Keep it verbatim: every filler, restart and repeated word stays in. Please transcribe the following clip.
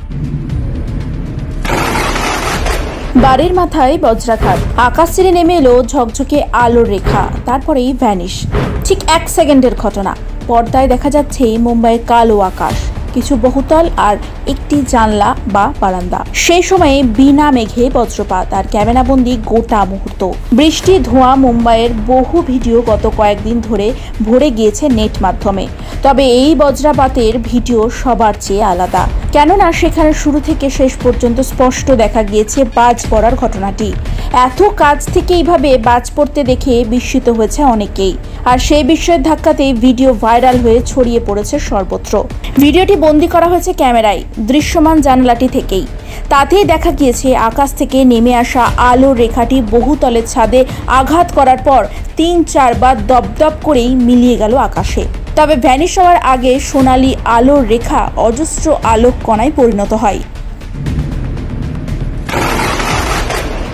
বাড়ির মাথায় বজ্রাঘাত, আকাশ ছেড়ে নেমে এলো ঝকঝকে আলোর রেখা, তারপরেই ভ্যানিশ। ঠিক এক সেকেন্ডের ঘটনা। পর্দায় দেখা যাচ্ছে মুম্বাইয়ের কালো আকাশ, কিছু বহুতল আর একটি জানলা বা বারান্দা। সেই সময়ে বিনা মেঘে বজ্রপাত আর ক্যামেরাবন্দি গোটা মুহূর্ত। বৃষ্টি, ধোঁয়া, মুম্বাইয়ের বহু ভিডিও গত কয়েকদিন ধরে ভরে গিয়েছে নেট মাধ্যমে। তবে এই বজ্রপাতের ভিডিও সবার চেয়ে আলাদা, কেননা সেখানে শুরু থেকে শেষ পর্যন্ত স্পষ্ট দেখা গিয়েছে বাজ পড়ার ঘটনাটি। এত কাছ থেকে এইভাবে বাজ পড়তে দেখে বিস্মিত হয়েছে অনেকেই, আর সেই বিস্ময়ের ধাক্কাতেই ভিডিও ভাইরাল হয়ে ছড়িয়ে পড়েছে সর্বত্র। ভিডিওটি বন্দী করা হয়েছে ক্যামেরায় দৃশ্যমান জানালাটি থেকেই। তাতেই দেখা গিয়েছে আকাশ থেকে নেমে আসা আলোর রেখাটি বহুতলের ছাদে আঘাত করার পর তিন চারবার দপদপ করেই মিলিয়ে গেল আকাশে। তবে ভ্যানিশ হওয়ার আগে সোনালি আলোর রেখা অজস্র আলোক কণায় পরিণত হয়।